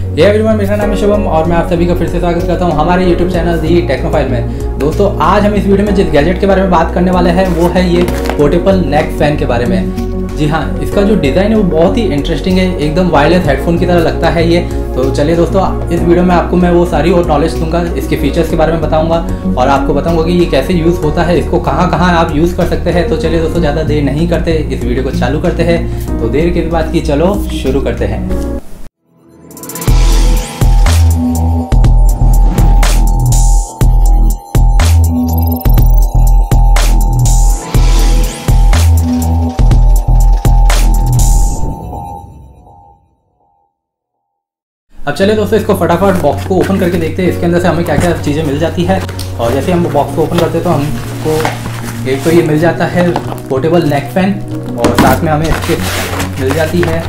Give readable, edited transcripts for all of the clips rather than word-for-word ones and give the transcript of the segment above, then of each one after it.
Hey everyone, मेरा नाम है शुभम और मैं आप सभी का फिर से स्वागत करता हूं हमारे यूट्यूब चैनल दी टेक्नोफाइल में। दोस्तों, आज हम इस वीडियो में जिस गैजेट के बारे में बात करने वाले हैं वो है ये पोर्टेबल नेक फैन के बारे में। जी हाँ, इसका जो डिज़ाइन है वो बहुत ही इंटरेस्टिंग है, एकदम वायरलेस हेडफोन की तरह लगता है ये। तो चलिए दोस्तों, इस वीडियो में आपको मैं वो सारी और नॉलेज दूंगा, इसके फीचर्स के बारे में बताऊंगा और आपको बताऊंगा कि ये कैसे यूज़ होता है, इसको कहाँ कहाँ आप यूज़ कर सकते हैं। तो चलिए दोस्तों, ज़्यादा देर नहीं करते, इस वीडियो को चालू करते हैं। तो देर के बाद की चलो शुरू करते हैं। अब चलिए दोस्तों, इसको फटाफट बॉक्स को ओपन करके देखते हैं इसके अंदर से हमें क्या क्या चीज़ें मिल जाती है। और जैसे हम बॉक्स को ओपन करते हैं तो हमको एक तो ये मिल जाता है पोर्टेबल नेक फैन और साथ में हमें इसके मिल जाती है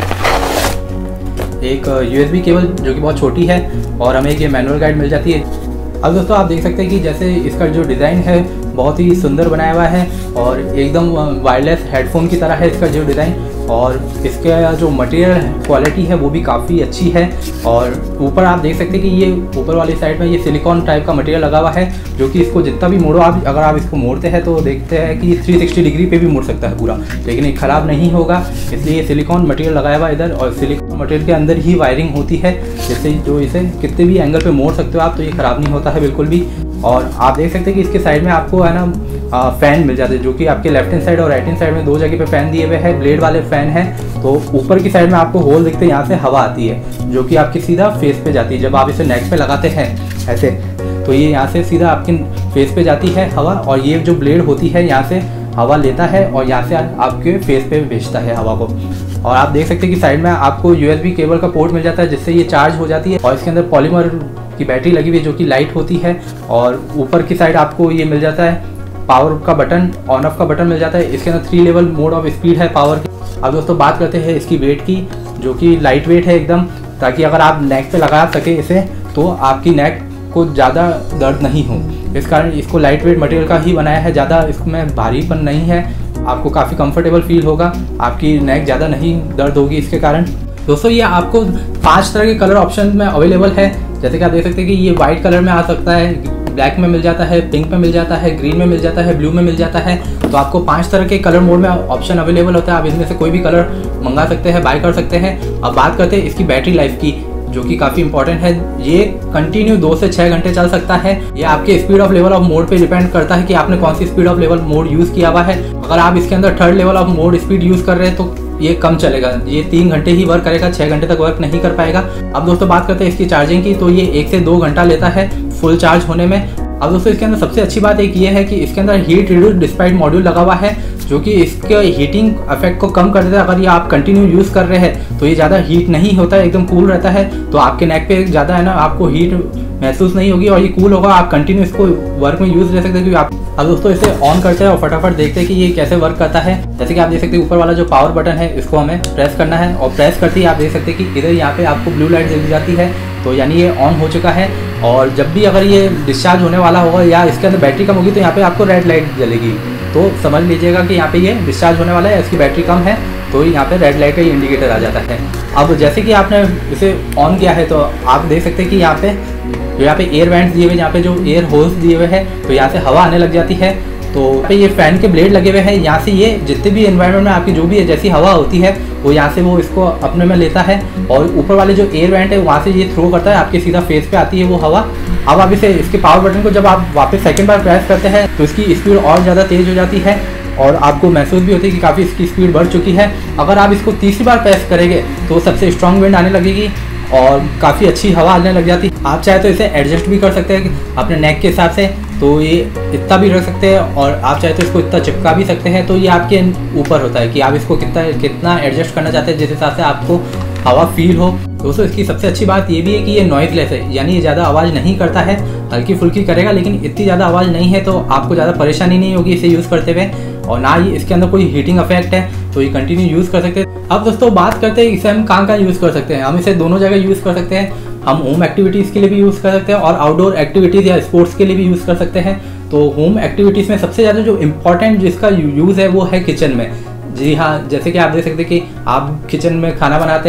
एक USB केबल जो कि बहुत छोटी है और हमें एक ये मैनुअल गाइड मिल जाती है। अब दोस्तों, आप देख सकते हैं कि जैसे इसका जो डिज़ाइन है बहुत ही सुंदर बनाया हुआ है और एकदम वायरलेस हेडफोन की तरह है इसका जो डिज़ाइन, और इसका जो मटेरियल क्वालिटी है वो भी काफ़ी अच्छी है। और ऊपर आप देख सकते हैं कि ये ऊपर वाली साइड में ये सिलिकॉन टाइप का मटेरियल लगा हुआ है जो कि इसको जितना भी मोड़ो आप, अगर आप इसको मोड़ते हैं तो देखते हैं कि 360 डिग्री पे भी मुड़ सकता है पूरा, लेकिन ये ख़राब नहीं होगा, इसलिए सिलिकॉन मटेरियल लगाया हुआ इधर। और सिलिकॉन मटेरियल के अंदर ही वायरिंग होती है, जिससे जो इसे कितने भी एंगल पे मोड़ सकते हो आप, तो ये ख़राब नहीं होता है बिल्कुल भी। और आप देख सकते हैं कि इसके साइड में आपको है ना फ़ैन मिल जाते हैं जो कि आपके लेफ्ट हैंड साइड और राइट हैंड साइड में दो जगह पे फ़ैन दिए हुए हैं, ब्लेड वाले फ़ैन हैं। तो ऊपर की साइड में आपको होल दिखते हैं, यहाँ से हवा आती है जो कि आपकी सीधा फेस पे जाती है। जब आप इसे नेक पे लगाते हैं ऐसे, तो ये यहाँ से सीधा आपके फेस पे जाती है हवा, और ये जो ब्लेड होती है यहाँ से हवा लेता है और यहाँ से आपके फेस पे भेजता है हवा को। और आप देख सकते हैं कि साइड में आपको USB केबल का पोर्ट मिल जाता है जिससे ये चार्ज हो जाती है, और इसके अंदर पॉलीमर की बैटरी लगी हुई है जो कि लाइट होती है। और ऊपर की साइड आपको ये मिल जाता है पावर का बटन, ऑन ऑफ का बटन मिल जाता है। इसके अंदर 3 लेवल मोड ऑफ स्पीड है पावर की। अब दोस्तों बात करते हैं इसकी वेट की, जो कि लाइट वेट है एकदम, ताकि अगर आप नेक पे लगा सके इसे तो आपकी नेक को ज़्यादा दर्द नहीं हो। इस कारण इसको लाइट वेट मटेरियल का ही बनाया है, ज़्यादा इसमें भारीपन नहीं है, आपको काफ़ी कंफर्टेबल फील होगा, आपकी नेक ज़्यादा नहीं दर्द होगी इसके कारण। दोस्तों, ये आपको 5 तरह के कलर ऑप्शन में अवेलेबल है। जैसे कि आप देख सकते हैं कि ये वाइट कलर में आ सकता है, ब्लैक में मिल जाता है, पिंक में मिल जाता है, ग्रीन में मिल जाता है, ब्लू में मिल जाता है। तो आपको 5 तरह के कलर मोड में ऑप्शन अवेलेबल होता है, आप इसमें से कोई भी कलर मंगा सकते हैं, बाय कर सकते हैं। अब बात करते हैं इसकी बैटरी लाइफ की, जो कि काफ़ी इंपॉर्टेंट है। ये कंटिन्यू 2 से 6 घंटे चल सकता है। ये आपके speed of level of mode पे डिपेंड करता है कि आपने कौन सी speed of level mode use किया हुआ है। अगर आप इसके अंदर 3rd level of mode speed use कर रहे हैं तो ये कम चलेगा, ये 3 घंटे ही वर्क करेगा, 6 घंटे तक वर्क नहीं कर पाएगा। अब दोस्तों बात करते हैं इसकी चार्जिंग की, तो ये 1 से 2 घंटा लेता है फुल चार्ज होने में। अब दोस्तों इसके अंदर सबसे अच्छी बात एक ये है कि इसके अंदर हीट रिड्यूस डिस्पाइट मॉड्यूल लगा हुआ है जो कि इसके हीटिंग इफेक्ट को कम कर देता है। अगर ये आप कंटिन्यू यूज़ कर रहे हैं तो ये ज़्यादा हीट नहीं होता है, एकदम कूल रहता है, तो आपके नेक पे ज़्यादा है ना आपको हीट महसूस नहीं होगी और ये कूल होगा, आप कंटिन्यू इसको वर्क में यूज़ ले सकते हैं। क्योंकि आप अब दोस्तों इसे ऑन करते हैं और फटाफट देखते हैं कि ये कैसे वर्क करता है। जैसे कि आप देख सकते हैं ऊपर वाला जो पावर बटन है इसको हमें प्रेस करना है, और प्रेस करते ही आप देख सकते हैं कि इधर यहाँ पे आपको ब्लू लाइट जल जाती है, तो यानी ये ऑन हो चुका है। और जब भी अगर ये डिस्चार्ज होने वाला होगा या इसके अंदर बैटरी कम होगी तो यहाँ पे आपको रेड लाइट जलेगी, तो समझ लीजिएगा कि यहाँ पे ये डिस्चार्ज होने वाला है, इसकी बैटरी कम है, तो यहाँ पे रेड लाइट का ही इंडिकेटर आ जाता है। अब जैसे कि आपने इसे ऑन किया है तो आप देख सकते हैं कि यहाँ पे एयर वेंट्स दिए हुए, यहाँ पे जो एयर होल्स दिए हुए हैं, तो यहाँ से हवा आने लग जाती है। तो पे ये फ़ैन के ब्लेड लगे हुए हैं, यहाँ से ये जितने भी एनवायरनमेंट में आपकी जो भी है जैसी हवा होती है वो यहाँ से वो इसको अपने में लेता है, और ऊपर वाले जो एयर वेंट है वहाँ से ये थ्रो करता है, आपके सीधा फेस पे आती है वो हवा। अब आप इसे इसके पावर बटन को जब आप वापस 2nd बार प्रेस करते हैं तो इसकी स्पीड और ज़्यादा तेज़ हो जाती है और आपको महसूस भी होती है कि काफ़ी इसकी स्पीड बढ़ चुकी है। अगर आप इसको 3री बार प्रेस करेंगे तो सबसे स्ट्रॉन्ग विंड आने लगेगी और काफ़ी अच्छी हवा आने लग जाती है। आप चाहे तो इसे एडजस्ट भी कर सकते हैं अपने नेक के हिसाब से, तो ये इतना भी रख सकते हैं, और आप चाहे तो इसको इतना चिपका भी सकते हैं। तो ये आपके ऊपर होता है कि आप इसको कितना एडजस्ट करना चाहते हैं, जिस हिसाब से आपको हवा फील हो। दोस्तों इसकी सबसे अच्छी बात ये भी है कि ये नॉइज़लेस है, यानी ये ज़्यादा आवाज़ नहीं करता है, हल्की फुल्की करेगा लेकिन इतनी ज़्यादा आवाज़ नहीं है, तो आपको ज़्यादा परेशानी नहीं होगी इसे यूज़ करते हुए, और ना ही इसके अंदर कोई हीटिंग इफेक्ट है, तो ये कंटिन्यू यूज़ कर सकते हैं। अब दोस्तों बात करते हैं इसे हम कहाँ यूज़ कर सकते हैं। हम इसे दोनों जगह यूज़ कर सकते हैं, हम होम एक्टिविटीज़ के लिए भी यूज़ कर सकते हैं और आउटडोर एक्टिविटीज़ या स्पोर्ट्स के लिए भी यूज़ कर सकते हैं। तो होम एक्टिविटीज़ में सबसे ज़्यादा जो इम्पोर्टेंट जिसका यूज़ है वो है किचन में। जी हाँ, जैसे कि आप देख सकते हैं कि आप किचन में खाना बनाते हैं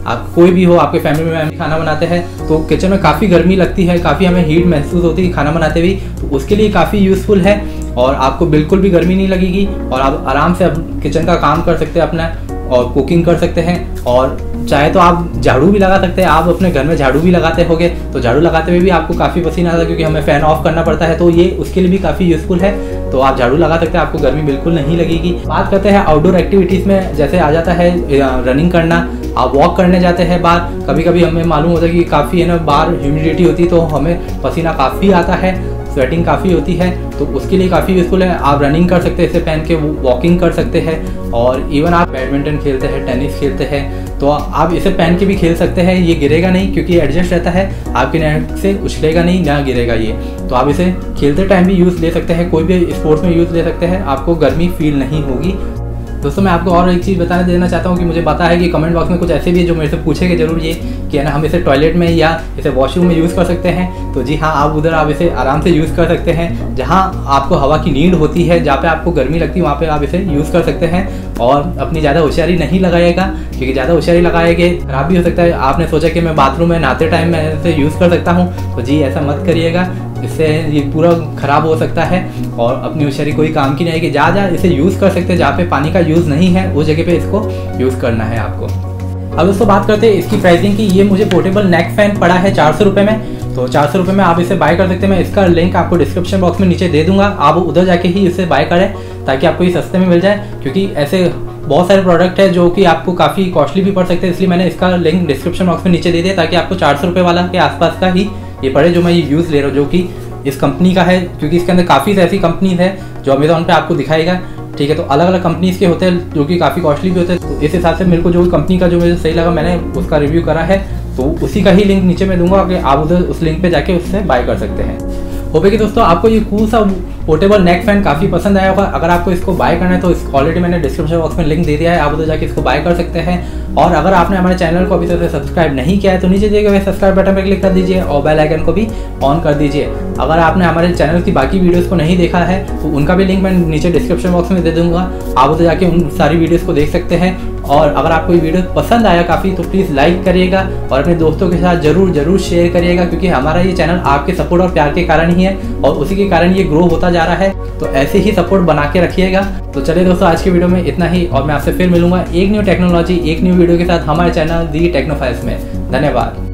आप कोई भी हो, आपके फैमिली में हम खाना बनाते हैं तो किचन में काफ़ी गर्मी लगती है, काफ़ी हमें हीट महसूस होती है खाना बनाते हुए, तो उसके लिए काफ़ी यूज़फुल है और आपको बिल्कुल भी गर्मी नहीं लगेगी और आप आराम से किचन का काम कर सकते हैं अपना और कुकिंग कर सकते हैं। और चाहे तो आप झाड़ू भी लगा सकते हैं, आप अपने घर में झाड़ू भी लगाते होंगे तो झाड़ू लगाते हुए भी आपको काफ़ी पसीना आता है क्योंकि हमें फ़ैन ऑफ करना पड़ता है, तो ये उसके लिए भी काफ़ी यूज़फुल है। तो आप झाड़ू लगा सकते हैं, आपको गर्मी बिल्कुल नहीं लगेगी। बात करते हैं आउटडोर एक्टिविटीज़ में, जैसे आ जाता है रनिंग करना, आप वॉक करने जाते हैं बाहर, कभी कभी हमें मालूम होता है कि काफ़ी है ना बाहर ह्यूमिडिटी होती है तो हमें पसीना काफ़ी आता है, स्वेटिंग काफ़ी होती है, तो उसके लिए काफ़ी यूज़फुल है। आप रनिंग कर सकते हैं इसे पहन के, वॉकिंग कर सकते हैं और इवन आप बैडमिंटन खेलते हैं, टेनिस खेलते हैं तो आप इसे पहन के भी खेल सकते हैं। ये गिरेगा नहीं क्योंकि एडजस्ट रहता है, आपके नेट से उछलेगा नहीं, ना गिरेगा ये। तो आप इसे खेलते टाइम भी यूज़ ले सकते हैं, कोई भी स्पोर्ट्स में यूज़ ले सकते हैं, आपको गर्मी फील नहीं होगी। दोस्तों मैं आपको और एक चीज़ बताने देना चाहता हूँ कि मुझे पता है कि कमेंट बॉक्स में कुछ ऐसे भी है जो मेरे से पूछेंगे जरूर ये कि है ना हम इसे टॉयलेट में या इसे वॉशरूम में यूज़ कर सकते हैं। तो जी हाँ, आप उधर आप इसे आराम से यूज़ कर सकते हैं, जहाँ आपको हवा की नीड होती है, जहाँ पे आपको गर्मी लगती है वहाँ पे आप इसे यूज़ कर सकते हैं और अपनी ज़्यादा होशियारी नहीं लगाएगा क्योंकि ज़्यादा होशियारी लगाएंगे खराब भी हो सकता है। आपने सोचा कि मैं बाथरूम में नहाते टाइम मैं इसे यूज़ कर सकता हूँ, तो जी ऐसा मत करिएगा, इससे ये पूरा ख़राब हो सकता है और अपनी होशियारी कोई काम की नहीं आएगी। जहाँ इसे यूज़ कर सकते हैं, जहाँ पे पानी का यूज़ नहीं है उस जगह पे इसको यूज़ करना है आपको। अब दोस्तों बात करते हैं इसकी प्राइसिंग की। ये मुझे पोर्टेबल नेक फैन पड़ा है 400 रुपये में, तो 400 रुपये में आप इसे बाय कर सकते हैं। मैं इसका लिंक आपको डिस्क्रिप्शन बॉक्स में नीचे दे दूंगा, आप उधर जाके ही इसे बाय करें ताकि आपको ये सस्ते में मिल जाए, क्योंकि ऐसे बहुत सारे प्रोडक्ट है जो कि आपको काफ़ी कॉस्टली भी पड़ सकते हैं, इसलिए मैंने इसका लिंक डिस्क्रिप्शन बॉक्स में नीचे दे दिया ताकि आपको 400 रुपये वाला के आसपास का ही ये पड़े जो मैं ये यूज़ ले रहा हूँ, जो कि इस कंपनी का है, क्योंकि इसके अंदर काफ़ी ऐसी कंपनीज है जो अमेज़ॉन पे आपको दिखाएगा। ठीक है, तो अलग अलग कंपनीज के होते हैं जो कि काफ़ी कॉस्टली भी होते हैं, तो इस हिसाब से मेरे को जो कंपनी का जो मुझे सही लगा मैंने उसका रिव्यू करा है, तो उसी का ही लिंक नीचे मैं दूंगा कि आप उधर उस लिंक पे जाके उससे बाय कर सकते हैं। होप है कि दोस्तों आपको ये कूल सा पोर्टेबल नेक फैन काफ़ी पसंद आया होगा। अगर आपको इसको बाय करना है तो ऑलरेडी मैंने डिस्क्रिप्शन बॉक्स में लिंक दे दिया है, आप उधर जाके इसको बाय कर सकते हैं। और अगर आपने हमारे चैनल को अभी तक सब्सक्राइब नहीं किया है तो नीचे दिए गए सब्सक्राइब बटन पर क्लिक कर दीजिए और बेल आइकन को भी ऑन कर दीजिए। अगर आपने हमारे चैनल की बाकी वीडियोस को नहीं देखा है तो उनका भी लिंक मैं नीचे डिस्क्रिप्शन बॉक्स में दे दूंगा, आप उधर जाके उन सारी वीडियोस को देख सकते हैं। और अगर आपको ये वीडियो पसंद आया काफ़ी तो प्लीज़ लाइक करिएगा और अपने दोस्तों के साथ जरूर शेयर करिएगा, क्योंकि हमारा ये चैनल आपके सपोर्ट और प्यार के कारण ही है और उसी के कारण ये ग्रो होता जा रहा है, तो ऐसे ही सपोर्ट बना के रखिएगा। तो चलिए दोस्तों आज की वीडियो में इतना ही और मैं आपसे फिर मिलूंगा एक न्यू टेक्नोलॉजी एक न्यू वीडियो के साथ हमारे चैनल दी टेक्नोफाइल्स में। धन्यवाद।